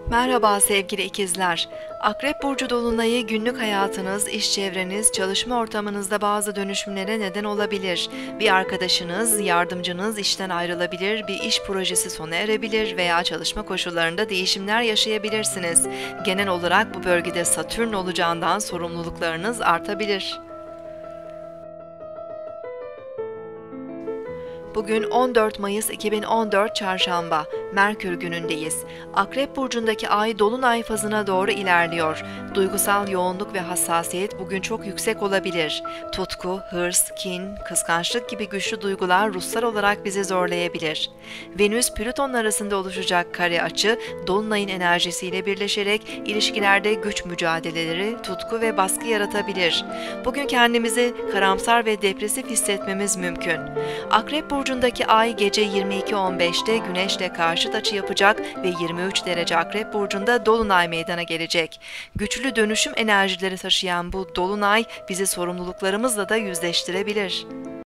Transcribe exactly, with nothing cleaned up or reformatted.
Merhaba sevgili ikizler. Akrep burcu dolunayı günlük hayatınız, iş çevreniz, çalışma ortamınızda bazı dönüşümlere neden olabilir. Bir arkadaşınız, yardımcınız işten ayrılabilir, bir iş projesi sona erebilir veya çalışma koşullarında değişimler yaşayabilirsiniz. Genel olarak bu bölgede Satürn olacağından sorumluluklarınız artabilir. Bugün on dört Mayıs iki bin on dört Çarşamba, Merkür günündeyiz. Akrep burcundaki ay dolunay fazına doğru ilerliyor. Duygusal yoğunluk ve hassasiyet bugün çok yüksek olabilir. Tutku, hırs, kin, kıskançlık gibi güçlü duygular ruhsal olarak bizi zorlayabilir. Venüs, Plüton arasında oluşacak kare açı, dolunayın enerjisiyle birleşerek ilişkilerde güç mücadeleleri, tutku ve baskı yaratabilir. Bugün kendimizi karamsar ve depresif hissetmemiz mümkün. Akrep burcundaki ay gece yirmi iki on beşte Güneş'le karşıt açı yapacak ve yirmi üç derece Akrep burcunda dolunay meydana gelecek. Güçlü dönüşüm enerjileri taşıyan bu dolunay bizi sorumluluklarımızla da yüzleştirebilir.